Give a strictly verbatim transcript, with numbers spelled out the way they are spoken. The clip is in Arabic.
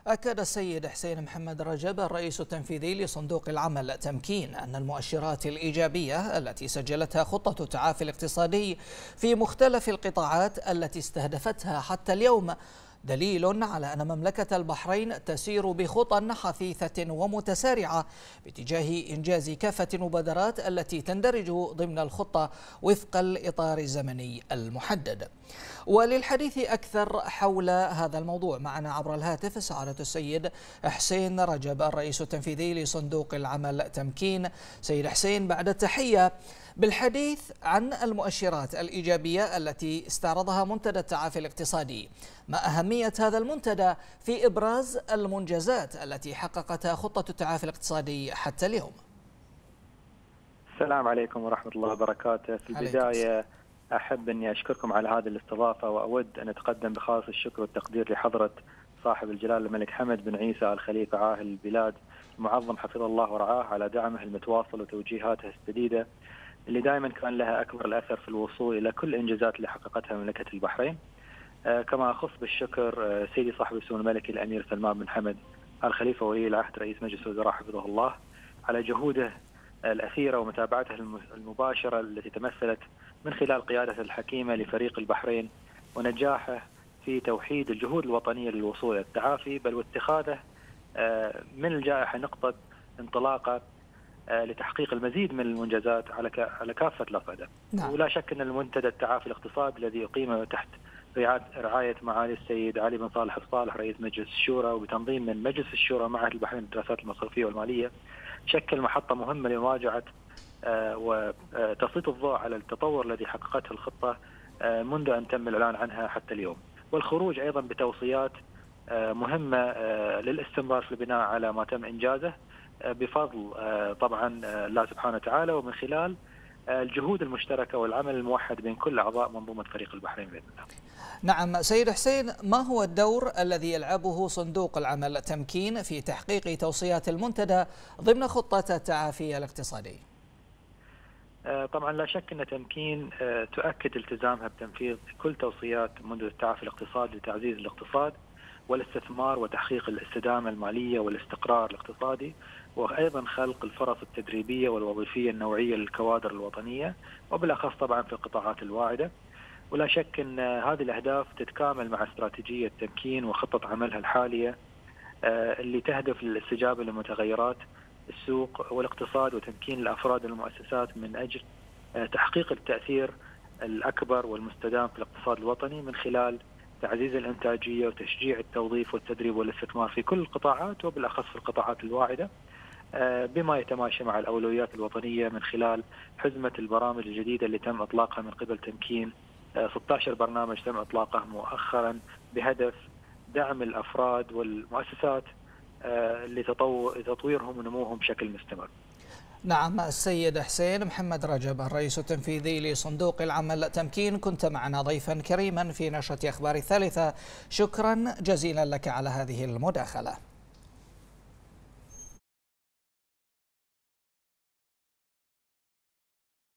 أكد السيد حسين محمد رجب الرئيس التنفيذي لصندوق العمل تمكين أن المؤشرات الإيجابية التي سجلتها خطة التعافي الاقتصادي في مختلف القطاعات التي استهدفتها حتى اليوم دليل على أن مملكة البحرين تسير بخطى حثيثة ومتسارعة باتجاه إنجاز كافة المبادرات التي تندرج ضمن الخطة وفق الإطار الزمني المحدد. وللحديث أكثر حول هذا الموضوع معنا عبر الهاتف سعادة السيد حسين رجب الرئيس التنفيذي لصندوق العمل تمكين. سيد حسين، بعد التحية، بالحديث عن المؤشرات الإيجابية التي استعرضها منتدى التعافي الاقتصادي، ما أهمية هذا المنتدى في إبراز المنجزات التي حققتها خطة التعافي الاقتصادي حتى اليوم؟ السلام عليكم ورحمة الله وبركاته. في البداية أحب أني أشكركم على هذه الاستضافة، وأود أن أتقدم بخالص الشكر والتقدير لحضرة صاحب الجلالة الملك حمد بن عيسى الخليفة عاهل البلاد المعظم حفظه الله ورعاه على دعمه المتواصل وتوجيهاته السديدة اللي دائما كان لها أكبر الأثر في الوصول إلى كل الإنجازات اللي حققتها مملكة البحرين. آه كما أخص بالشكر آه سيدي صاحب السمو الملكي الأمير سلمان بن حمد الخليفة ولي العهد رئيس مجلس الوزراء حفظه الله على جهوده الأثيرة ومتابعته المباشرة التي تمثلت من خلال قيادته الحكيمة لفريق البحرين ونجاحه في توحيد الجهود الوطنية للوصول إلى التعافي، بل واتخاذه من الجائحة نقطة انطلاقة لتحقيق المزيد من المنجزات على على كافة الأصعدة. نعم. ولا شك أن المنتدى التعافي الاقتصادي الذي أقيم تحت رعاية معالي السيد علي بن صالح الصالح رئيس مجلس الشورى وبتنظيم من مجلس الشورى معهد البحرين للدراسات المصرفية والمالية شكل محطة مهمة لمواجهة وتسليط الضوء على التطور الذي حققته الخطة منذ أن تم الإعلان عنها حتى اليوم، والخروج أيضا بتوصيات مهمة للاستمرار في البناء على ما تم إنجازه بفضل طبعا الله سبحانه وتعالى ومن خلال الجهود المشتركة والعمل الموحد بين كل أعضاء منظومة فريق البحرين بإذن الله. نعم سيد حسين، ما هو الدور الذي يلعبه صندوق العمل تمكين في تحقيق توصيات المنتدى ضمن خطة التعافي الاقتصادي؟ طبعا لا شك أن تمكين تؤكد التزامها بتنفيذ كل توصيات منتدى التعافي الاقتصادي لتعزيز الاقتصاد والاستثمار وتحقيق الاستدامة المالية والاستقرار الاقتصادي، وأيضا خلق الفرص التدريبية والوظيفية النوعية للكوادر الوطنية وبالأخص طبعا في القطاعات الواعدة. ولا شك أن هذه الأهداف تتكامل مع استراتيجية تمكين وخطة عملها الحالية اللي تهدف للاستجابة لمتغيرات السوق والاقتصاد وتمكين الأفراد والمؤسسات من أجل تحقيق التأثير الأكبر والمستدام في الاقتصاد الوطني من خلال تعزيز الإنتاجية وتشجيع التوظيف والتدريب والاستثمار في كل القطاعات وبالأخص في القطاعات الواعدة بما يتماشى مع الأولويات الوطنية من خلال حزمة البرامج الجديدة اللي تم إطلاقها من قبل تمكين. ستة عشر برنامج تم إطلاقه مؤخرا بهدف دعم الأفراد والمؤسسات لتطويرهم ونموهم بشكل مستمر. نعم السيد حسين محمد رجب الرئيس التنفيذي لصندوق العمل تمكين، كنت معنا ضيفا كريما في نشرة أخبار الثالثة. شكرا جزيلا لك على هذه المداخلة.